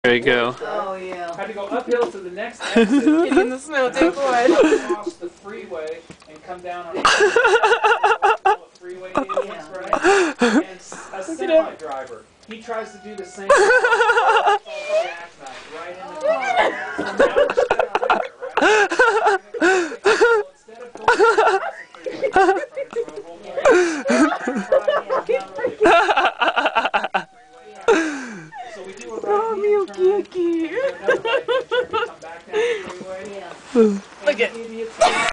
There you go. Oh yeah. Had to go uphill to the next exit. Get in the snow, take wood. Cross the freeway and come down on the freeway is, right? And a semi driver. He tries to do the same.